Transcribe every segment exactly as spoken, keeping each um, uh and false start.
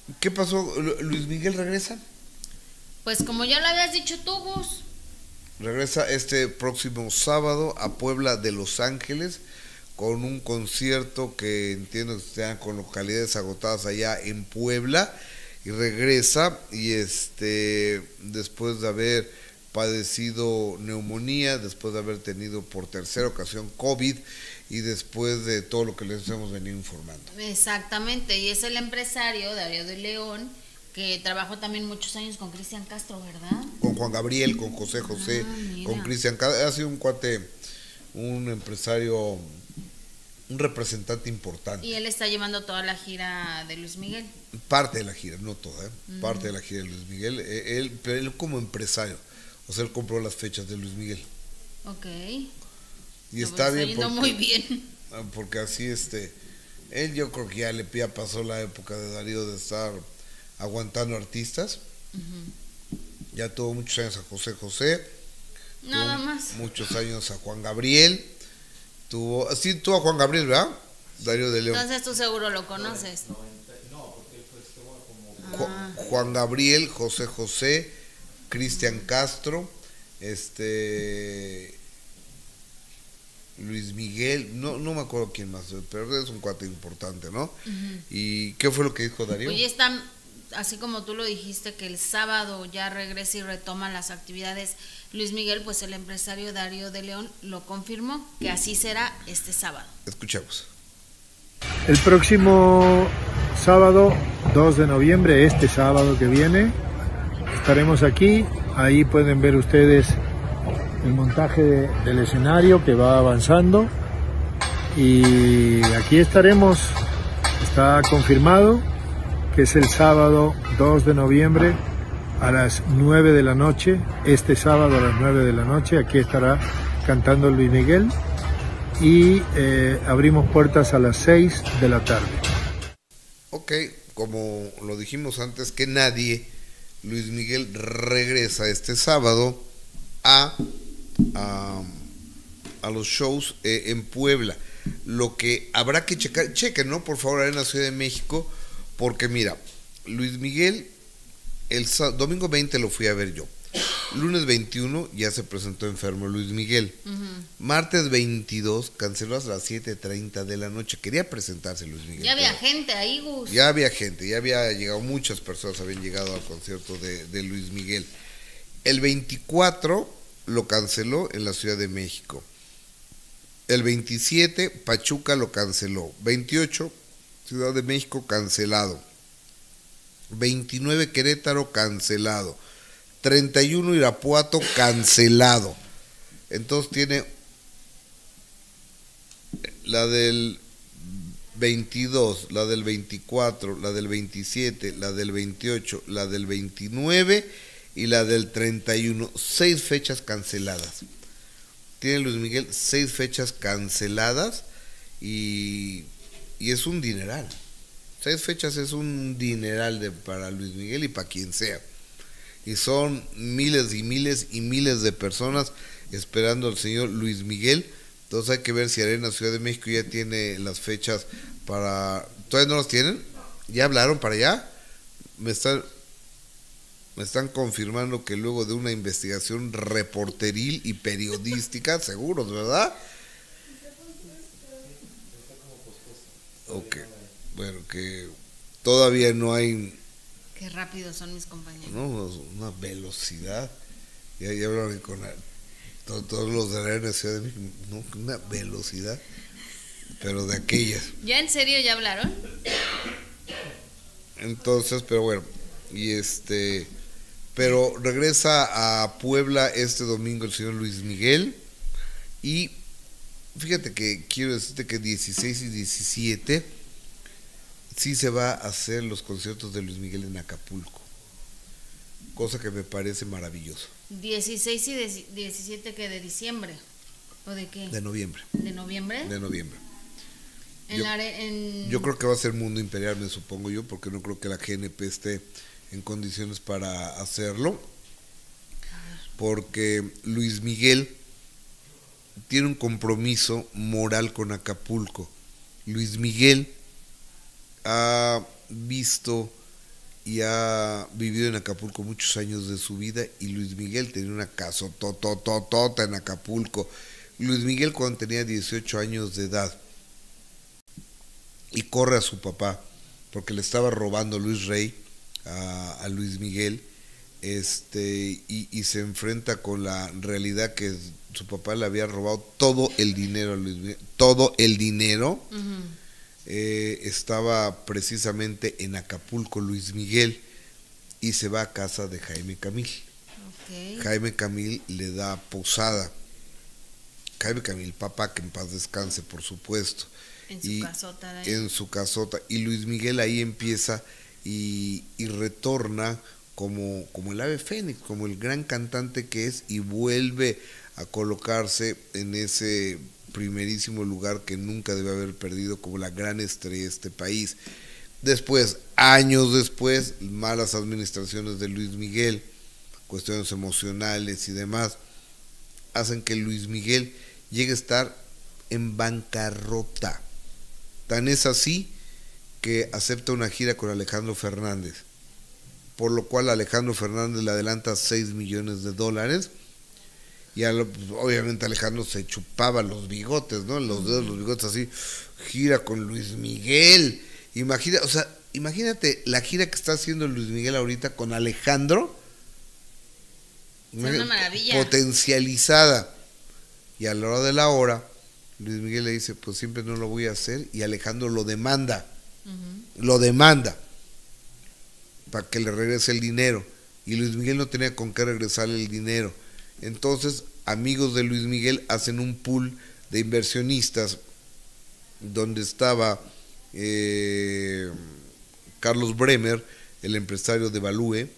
¿Qué pasó? ¿Luis Miguel regresa? Pues como ya lo habías dicho tú, Gus. Regresa este próximo sábado a Puebla de Los Ángeles con un concierto que entiendo que están con localidades agotadas allá en Puebla, y regresa y este después de haber padecido neumonía, después de haber tenido por tercera ocasión COVID y después de todo lo que les hemos venido informando. Exactamente, y es el empresario Darío de León, que trabajó también muchos años con Cristian Castro, ¿verdad? Con Juan Gabriel, con José José, ah, con Cristian Castro. Ha sido un cuate, un empresario, un representante importante. Y él está llevando toda la gira de Luis Miguel. Parte de la gira, no toda, ¿eh? Uh-huh. Parte de la gira de Luis Miguel. Él, él, él como empresario, o sea, él compró las fechas de Luis Miguel. Ok. Y no, está bien. Está porque, muy bien. Porque así, este, él yo creo que ya le ya pasó la época de Darío de estar aguantando artistas. Uh-huh. Ya tuvo muchos años a José José. Nada más. Muchos años a Juan Gabriel. Tuvo, sí, tuvo a Juan Gabriel, ¿verdad? Darío de León. Entonces tú seguro lo conoces. No, porque él fue como... Ah. Juan Gabriel, José José, Cristian Castro, este... Luis Miguel, no, no me acuerdo quién más, pero es un cuate importante, ¿no? Uh-huh. ¿Y qué fue lo que dijo Darío? Oye, está, así como tú lo dijiste, que el sábado ya regresa y retoma las actividades Luis Miguel, pues el empresario Darío de León lo confirmó, que así será este sábado. Escuchemos. El próximo sábado, dos de noviembre, este sábado que viene, estaremos aquí, ahí pueden ver ustedes el montaje de, del escenario que va avanzando, y aquí estaremos, está confirmado que es el sábado dos de noviembre a las nueve de la noche, este sábado a las nueve de la noche, aquí estará cantando Luis Miguel, y eh, abrimos puertas a las seis de la tarde. Ok, como lo dijimos antes que nadie, Luis Miguel regresa este sábado a A, a los shows eh, en Puebla. Lo que habrá que checar, chequen, ¿no? Por favor, en la Ciudad de México, porque mira, Luis Miguel, el domingo veinte lo fui a ver yo. Lunes veintiuno ya se presentó enfermo Luis Miguel. Uh-huh. Martes veintidós canceló hasta las siete treinta de la noche. Quería presentarse Luis Miguel. Ya había gente ahí, Gus. Ya había gente, ya había llegado, muchas personas habían llegado al concierto de, de Luis Miguel. El veinticuatro lo canceló en la Ciudad de México. El veintisiete, Pachuca lo canceló. veintiocho, Ciudad de México cancelado. veintinueve, Querétaro cancelado. treinta y uno, Irapuato cancelado. Entonces tiene la del veintidós, la del veinticuatro, la del veintisiete, la del veintiocho, la del veintinueve y la del treinta y uno, seis fechas canceladas. Tiene Luis Miguel seis fechas canceladas y, y es un dineral. Seis fechas es un dineral de, para Luis Miguel y para quien sea. Y son miles y miles y miles de personas esperando al señor Luis Miguel. Entonces hay que ver si Arena Ciudad de México ya tiene las fechas para... ¿Todavía no las tienen? ¿Ya hablaron para allá? Me están... Me están confirmando que luego de una investigación reporteril y periodística, seguros, ¿verdad? Ok, bueno, que todavía no hay... Qué rápido son mis compañeros. No, una velocidad. Ya, ya hablaron con la, todos, todos los de la Arena Ciudad de México, no, una velocidad, pero de aquellas. ¿Ya en serio ya hablaron? Entonces, pero bueno, y este... Pero regresa a Puebla este domingo el señor Luis Miguel. Y fíjate que quiero decirte que dieciséis y diecisiete sí se va a hacer los conciertos de Luis Miguel en Acapulco. Cosa que me parece maravilloso. dieciséis y diecisiete que de diciembre. ¿O de qué? De noviembre. ¿De noviembre? De noviembre. En yo, la, en... yo creo que va a ser Mundo Imperial, me supongo yo, porque no creo que la G N P esté en condiciones para hacerlo, porque Luis Miguel tiene un compromiso moral con Acapulco. Luis Miguel ha visto y ha vivido en Acapulco muchos años de su vida, y Luis Miguel tenía una casa totototota en Acapulco. Luis Miguel cuando tenía dieciocho años de edad y corre a su papá porque le estaba robando Luis Rey a, a Luis Miguel, este y, y se enfrenta con la realidad que su papá le había robado todo el dinero a Luis Miguel, todo el dinero. Uh-huh. eh, estaba precisamente en Acapulco Luis Miguel y se va a casa de Jaime Camil. Okay. Jaime Camil le da posada. Jaime Camil, papá, que en paz descanse, por supuesto. En su y, casota. De ahí. En su casota. Y Luis Miguel ahí empieza y, y retorna como, como el ave fénix, como el gran cantante que es, y vuelve a colocarse en ese primerísimo lugar que nunca debe haber perdido como la gran estrella de este país. Después, años después, malas administraciones de Luis Miguel, cuestiones emocionales y demás, hacen que Luis Miguel llegue a estar en bancarrota. Tan es así que acepta una gira con Alejandro Fernández, por lo cual Alejandro Fernández le adelanta seis millones de dólares, y a lo, pues, obviamente Alejandro se chupaba los bigotes, ¿no? Los dedos, los bigotes así, gira con Luis Miguel. Imagina, o sea, imagínate la gira que está haciendo Luis Miguel ahorita con Alejandro. Es una maravilla. Potencializada. Y a la hora de la hora, Luis Miguel le dice, pues siempre no lo voy a hacer, y Alejandro lo demanda. Uh-huh. Lo demanda para que le regrese el dinero, y Luis Miguel no tenía con qué regresarle el dinero. Entonces, amigos de Luis Miguel hacen un pool de inversionistas donde estaba eh, Carlos Bremer, el empresario de Balúe,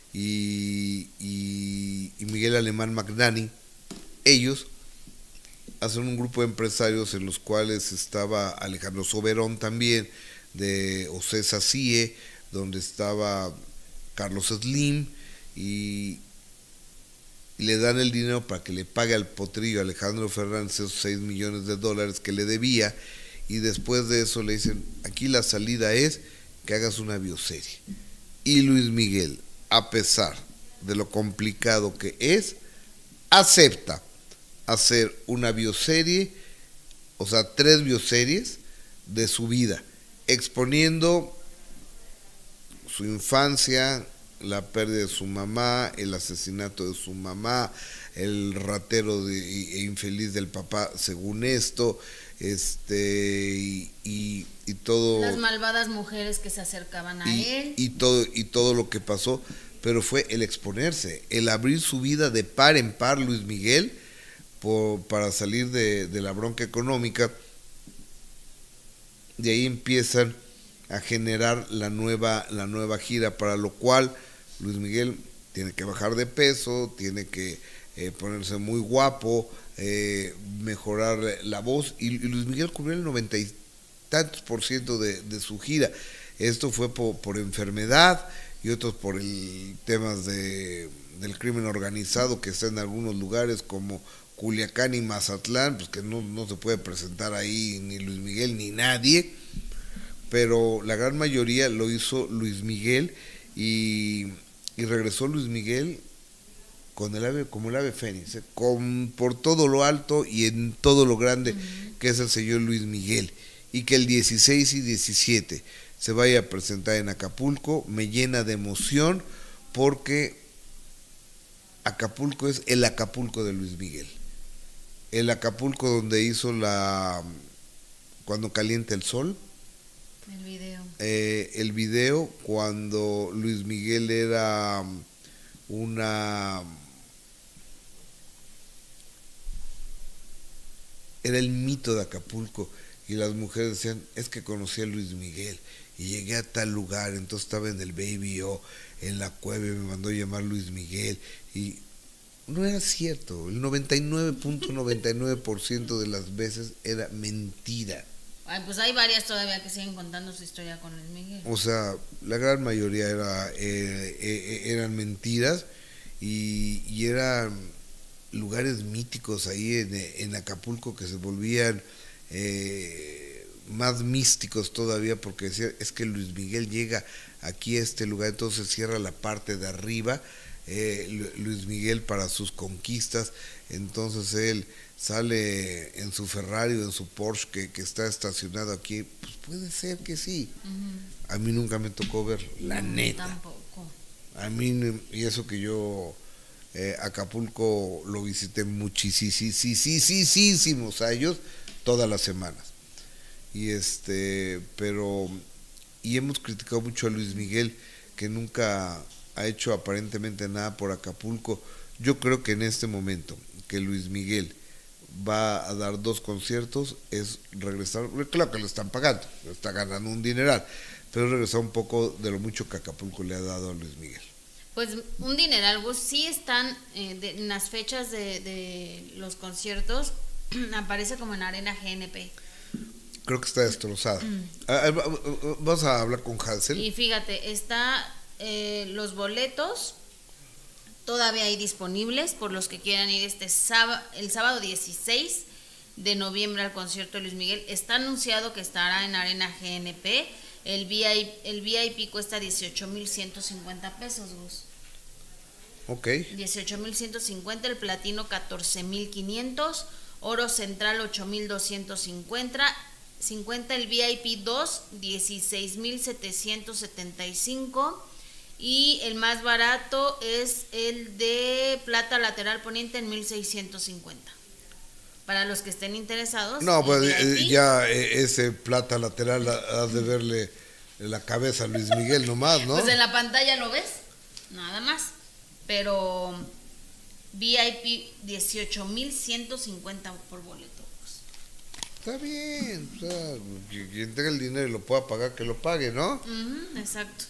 y, y, y Miguel Alemán Magnani. Ellos hacen un grupo de empresarios en los cuales estaba Alejandro Soberón también, de Ocesa C I E, donde estaba Carlos Slim, y, y le dan el dinero para que le pague al potrillo Alejandro Fernández esos seis millones de dólares que le debía, y después de eso le dicen, aquí la salida es que hagas una bioserie. Y Luis Miguel, a pesar de lo complicado que es, acepta hacer una bioserie, o sea, tres bioseries de su vida, exponiendo su infancia, la pérdida de su mamá, el asesinato de su mamá, el ratero de, e infeliz del papá, según esto, este y, y, y todo, las malvadas mujeres que se acercaban a y, él, y todo y todo lo que pasó, pero fue el exponerse, el abrir su vida de par en par Luis Miguel por, para salir de, de la bronca económica. De ahí empiezan a generar la nueva la nueva gira, para lo cual Luis Miguel tiene que bajar de peso, tiene que eh, ponerse muy guapo, eh, mejorar la voz, y, y Luis Miguel cubrió el noventa y tantos por ciento de, de su gira. Esto fue por, por enfermedad, y otros por el temas de del crimen organizado que está en algunos lugares como Culiacán y Mazatlán, pues que no, no se puede presentar ahí ni Luis Miguel ni nadie, pero la gran mayoría lo hizo Luis Miguel, y, y regresó Luis Miguel con el ave, como el ave fénix, ¿eh? con, por todo lo alto y en todo lo grande, uh-huh, que es el señor Luis Miguel, y que el dieciséis y diecisiete se vaya a presentar en Acapulco, me llena de emoción, porque Acapulco es el Acapulco de Luis Miguel, el Acapulco donde hizo la Cuando calienta el sol, el video, eh, el video cuando Luis Miguel era una era el mito de Acapulco, y las mujeres decían, es que conocí a Luis Miguel y llegué a tal lugar, entonces estaba en el Baby O, en la cueva, y me mandó llamar Luis Miguel, y no era cierto. El noventa y nueve punto noventa y nueve por ciento de las veces era mentira. Ay, pues hay varias todavía que siguen contando su historia con Luis Miguel. O sea, la gran mayoría era eh, eh, eran mentiras, y, y eran lugares míticos ahí en, en Acapulco que se volvían eh, más místicos todavía, porque decía, es que Luis Miguel llega aquí a este lugar, entonces cierra la parte de arriba, eh, Luis Miguel para sus conquistas, entonces él sale en su Ferrari o en su Porsche que, que está estacionado aquí, pues puede ser que sí. Uh-huh. A mí nunca me tocó verlo, la no, neta. Tampoco. A mí, y eso que yo eh, Acapulco lo visité muchísimos años, todas las semanas. Y este, pero, y hemos criticado mucho a Luis Miguel, que nunca ha hecho aparentemente nada por Acapulco. Yo creo que en este momento que Luis Miguel va a dar dos conciertos es regresar, claro que lo están pagando, está ganando un dineral, pero regresar un poco de lo mucho que Acapulco le ha dado a Luis Miguel. Pues un dineral, vos sí están eh, de, en las fechas de, de los conciertos, aparece como en Arena G N P. Creo que está destrozada. Mm. Vamos a hablar con Hansel. Y fíjate, está eh, los boletos todavía hay disponibles por los que quieran ir este sábado, el sábado dieciséis de noviembre al concierto de Luis Miguel. Está anunciado que estará en Arena G N P. El V I P, el V I P cuesta dieciocho mil ciento cincuenta pesos, Gus. Ok. dieciocho mil ciento cincuenta, el platino catorce mil quinientos, oro central ocho mil doscientos cincuenta, cincuenta el V I P dos, dieciséis mil setecientos setenta y cinco. Y el más barato es el de plata lateral poniente en mil seiscientos cincuenta. Para los que estén interesados. No, pues eh, ya eh, ese plata lateral has de verle la cabeza a Luis Miguel nomás, ¿no? Pues en la pantalla lo ves, nada más. Pero V I P dieciocho mil ciento cincuenta por boleto. Está bien, o sea, quien tenga el dinero y lo pueda pagar, que lo pague, ¿no? Uh-huh, exacto.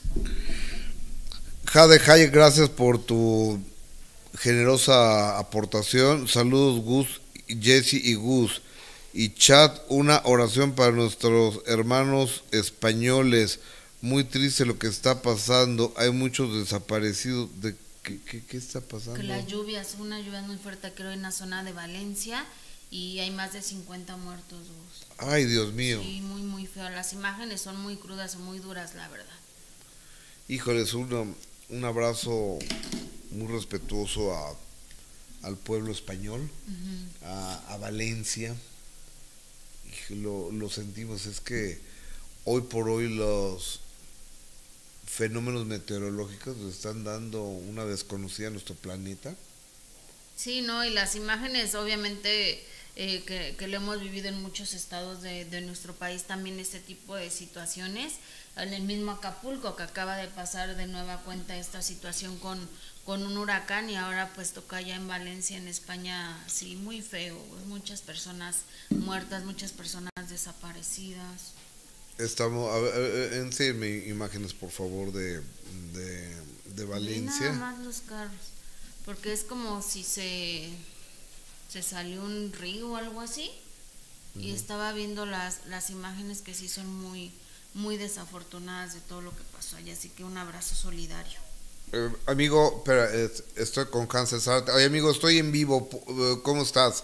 Jade Hayek, gracias por tu generosa aportación. Saludos, Gus, Jesse y Gus. Y chat, una oración para nuestros hermanos españoles. Muy triste lo que está pasando. Hay muchos desaparecidos. ¿De qué, qué, qué está pasando? Que las lluvias, una lluvia muy fuerte, creo, en la zona de Valencia. Y hay más de cincuenta muertos, Gus. Ay, Dios mío. Sí, muy, muy feo. Las imágenes son muy crudas, muy duras, la verdad. Híjoles, uno... un abrazo muy respetuoso a, al pueblo español, uh-huh. a, a Valencia. Y lo, lo sentimos, es que hoy por hoy los fenómenos meteorológicos nos están dando una desconocida a nuestro planeta. Sí, no, y las imágenes obviamente eh, que, que lo hemos vivido en muchos estados de, de nuestro país, también este tipo de situaciones. En el mismo Acapulco, que acaba de pasar de nueva cuenta esta situación con, con un huracán, y ahora pues toca ya en Valencia, en España, sí, muy feo, muchas personas muertas, muchas personas desaparecidas. Estamos, a ver, enséñame imágenes por favor de, de, de Valencia. Y nada más los carros, porque es como si se, se salió un río o algo así, uh-huh. Y estaba viendo las, las imágenes que sí son muy... muy desafortunadas de todo lo que pasó allá, así que un abrazo solidario. Eh, amigo, espera, eh, estoy con Hansel Zárate. Oye, amigo, estoy en vivo, ¿cómo estás?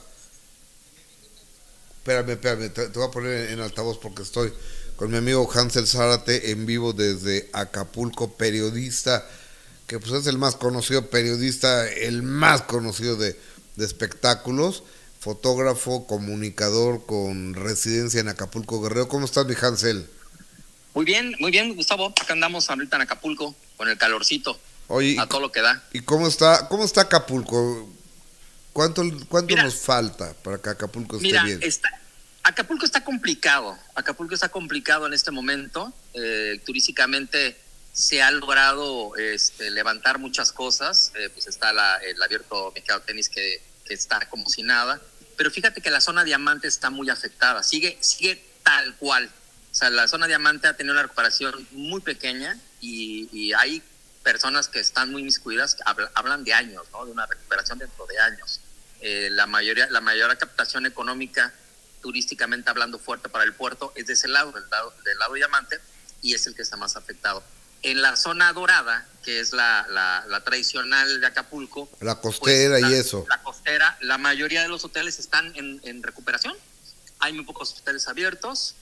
Espérame, espérame, te, te voy a poner en altavoz porque estoy con mi amigo Hansel Zárate en vivo desde Acapulco, periodista, que pues es el más conocido periodista, el más conocido de, de espectáculos, fotógrafo, comunicador con residencia en Acapulco, Guerrero. ¿Cómo estás, mi Hansel? Muy bien, muy bien, Gustavo. Acá andamos ahorita en Acapulco con el calorcito. Oye, a todo lo que da. ¿Y cómo está, cómo está Acapulco? ¿Cuánto, cuánto mira, nos falta para que Acapulco esté mira, bien? Está, Acapulco está complicado. Acapulco está complicado en este momento. Eh, turísticamente se ha logrado este, levantar muchas cosas. Eh, pues está la, el abierto Mexicano Tenis que, que está como si nada. Pero fíjate que la zona diamante está muy afectada. Sigue, sigue tal cual. O sea, la zona diamante ha tenido una recuperación muy pequeña y, y hay personas que están muy inmiscuidas, hablan, hablan de años, ¿no? De una recuperación dentro de años. Eh, la mayoría, la mayor captación económica, turísticamente hablando, fuerte para el puerto es de ese lado, del lado, del lado diamante, y es el que está más afectado. En la zona dorada, que es la, la, la tradicional de Acapulco, la costera, pues, la, y eso. La costera, la mayoría de los hoteles están en, en recuperación. Hay muy pocos hoteles abiertos.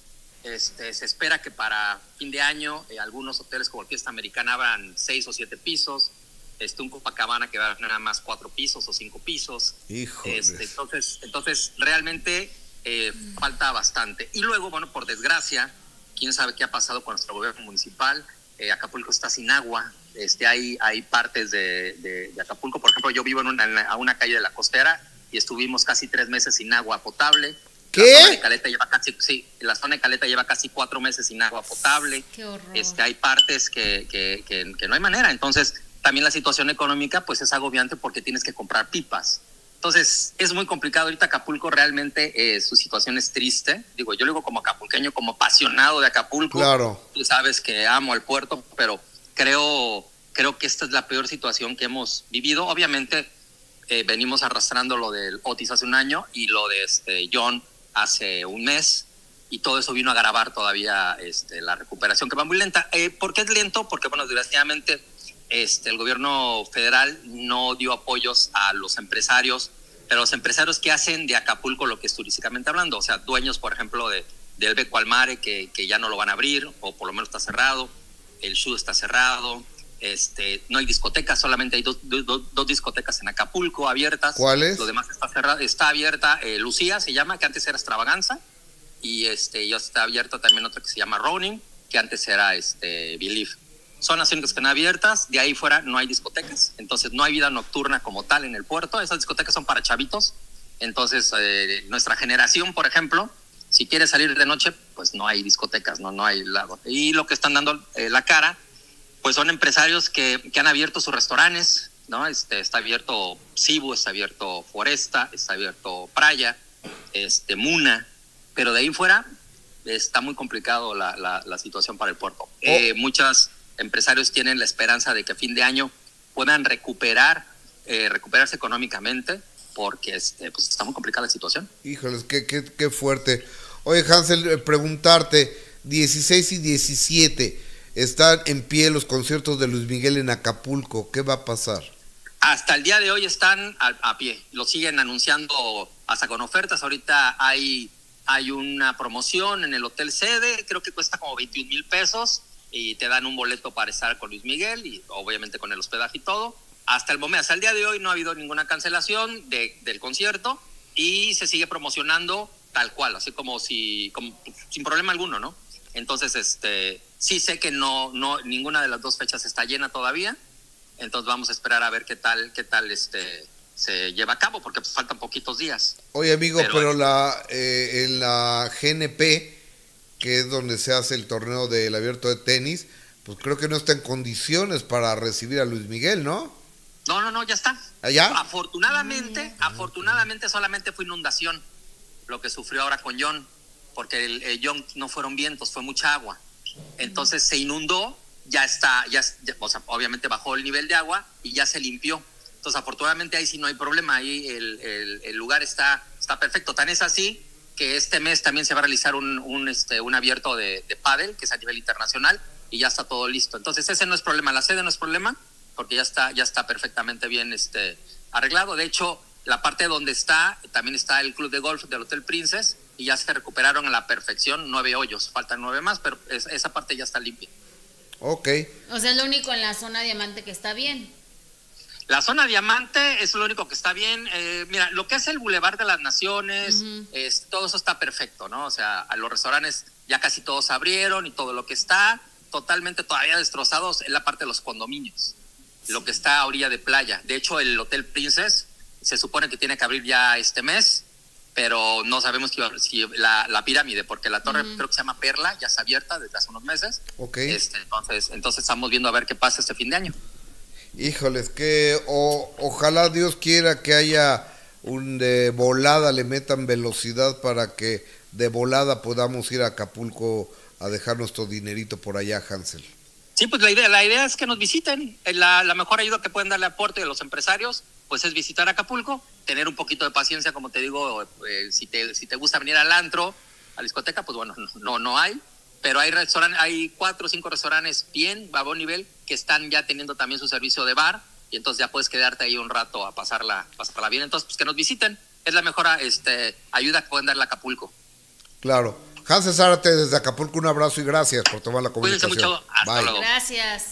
Este, se espera que para fin de año eh, algunos hoteles como el Fiesta Americana abran seis o siete pisos, este, un Copacabana que va a nada más cuatro pisos o cinco pisos. Este, entonces, entonces realmente eh, falta bastante. Y luego, bueno, por desgracia, quién sabe qué ha pasado con nuestro gobierno municipal. Eh, Acapulco está sin agua. Este, hay, hay partes de, de, de Acapulco, por ejemplo, yo vivo en una, en a una calle de la costera y estuvimos casi tres meses sin agua potable. ¿Qué? La zona de Caleta lleva casi, sí, la zona de Caleta lleva casi cuatro meses sin agua potable. Qué horror. Este, hay partes que, que, que, que no hay manera. Entonces, también la situación económica pues es agobiante porque tienes que comprar pipas. Entonces, es muy complicado. Ahorita Acapulco realmente eh, su situación es triste. Digo, yo lo digo como acapulqueño, como apasionado de Acapulco. Claro. Tú sabes que amo el puerto, pero creo, creo que esta es la peor situación que hemos vivido. Obviamente, eh, venimos arrastrando lo del Otis hace un año y lo de este John hace un mes. Y todo eso vino a agravar todavía este, la recuperación, que va muy lenta. Eh, ¿Por qué es lento? Porque, bueno, desgraciadamente este, el gobierno federal no dio apoyos a los empresarios, pero los empresarios que hacen de Acapulco lo que es turísticamente hablando, o sea, dueños, por ejemplo, de, de El Beco al Mare, que, que ya no lo van a abrir, o por lo menos está cerrado, el Shu está cerrado, este, no hay discotecas, solamente hay dos, dos, dos discotecas en Acapulco abiertas. ¿Cuáles? Lo demás está cerrado, está abierta, eh, Lucía se llama, que antes era Extravaganza, y este, ya está abierta también otra que se llama Ronin, que antes era este, Believe. Son las únicas que están abiertas, de ahí fuera no hay discotecas, entonces no hay vida nocturna como tal en el puerto, esas discotecas son para chavitos, entonces eh, nuestra generación, por ejemplo, si quiere salir de noche, pues no hay discotecas, no, no hay lado. Y lo que están dando eh, la cara, pues son empresarios que, que han abierto sus restaurantes, ¿no? Este, está abierto Cibu, está abierto Foresta, está abierto Praia, este, Muna, pero de ahí fuera está muy complicado la, la, la situación para el puerto. Oh. Eh, muchos empresarios tienen la esperanza de que a fin de año puedan recuperar, eh, recuperarse económicamente, porque este, pues está muy complicada la situación. Híjoles, qué, qué, qué fuerte. Oye, Hansel, preguntarte, dieciséis y diecisiete, están en pie los conciertos de Luis Miguel en Acapulco, ¿qué va a pasar? Hasta el día de hoy están a, a pie, lo siguen anunciando hasta con ofertas. Ahorita hay... Hay una promoción en el Hotel Sede, creo que cuesta como veintiún mil pesos y te dan un boleto para estar con Luis Miguel y obviamente con el hospedaje y todo. Hasta el momento, hasta el día de hoy no ha habido ninguna cancelación de, del concierto y se sigue promocionando tal cual, así como si, como, sin problema alguno, ¿no? Entonces, este, sí sé que no, no, ninguna de las dos fechas está llena todavía, entonces vamos a esperar a ver qué tal, qué tal, este... se lleva a cabo, porque pues, faltan poquitos días. Oye, amigo, pero, pero la eh, en la G N P, que es donde se hace el torneo del abierto de tenis, pues creo que no está en condiciones para recibir a Luis Miguel, ¿no? No, no, no, ya está. ¿Allá? Afortunadamente, mm. afortunadamente solamente fue inundación lo que sufrió ahora con John, porque el, el John no fueron vientos, fue mucha agua. Entonces se inundó, ya está, ya, ya o sea, obviamente bajó el nivel de agua y ya se limpió. Entonces, afortunadamente, ahí sí no hay problema, ahí el, el, el lugar está, está perfecto. Tan es así que este mes también se va a realizar un, un, este, un abierto de, de pádel, que es a nivel internacional, y ya está todo listo. Entonces, ese no es problema, la sede no es problema, porque ya está, ya está perfectamente bien este, arreglado. De hecho, la parte donde está, también está el club de golf del Hotel Princess, y ya se recuperaron a la perfección nueve hoyos, faltan nueve más, pero es, esa parte ya está limpia. Ok. O sea, es lo único en la zona diamante que está bien. La zona diamante es lo único que está bien. Eh, mira, lo que es el Boulevard de las Naciones, uh-huh. es, todo eso está perfecto, ¿no? O sea, a los restaurantes ya casi todos abrieron y todo lo que está totalmente todavía destrozados es la parte de los condominios, sí. Lo que está a orilla de playa. De hecho, el Hotel Princess se supone que tiene que abrir ya este mes, pero no sabemos si, si la, la pirámide, porque la torre uh-huh. creo que se llama Perla, ya está abierta desde hace unos meses. Okay. Este, entonces, entonces estamos viendo a ver qué pasa este fin de año. Híjoles, que o, ojalá Dios quiera que haya un de volada, le metan velocidad para que de volada podamos ir a Acapulco a dejar nuestro dinerito por allá, Hansel. Sí, pues la idea, la idea es que nos visiten. La, la mejor ayuda que pueden darle aporte a los empresarios, pues es visitar Acapulco, tener un poquito de paciencia, como te digo, eh, si te si te gusta venir al antro, a la discoteca, pues bueno, no no hay. Pero hay restaurantes, hay cuatro o cinco restaurantes bien, a buen nivel, que están ya teniendo también su servicio de bar, y entonces ya puedes quedarte ahí un rato a pasarla, pasarla bien. Entonces, pues que nos visiten, es la mejor este, ayuda que pueden darle a Acapulco. Claro. Hans Zárate desde Acapulco, un abrazo y gracias por tomar la Cuídense comunicación. mucho. Hasta Bye. luego. Gracias.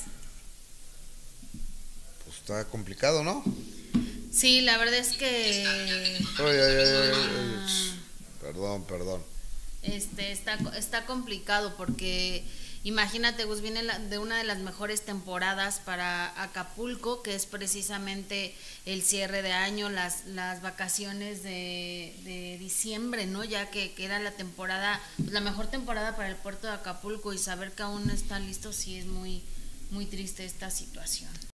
Pues está complicado, ¿no? Sí, la verdad es que Ay, ay, ay, ay, ay. ah, Perdón, perdón. este está está complicado porque imagínate, Gus, viene la- de una de las mejores temporadas para Acapulco, que es precisamente el cierre de año, las las vacaciones de, de diciembre, ¿no? Ya que, que era la temporada, pues, la mejor temporada para el puerto de Acapulco, y saber que aún no está listo, sí es muy muy triste esta situación.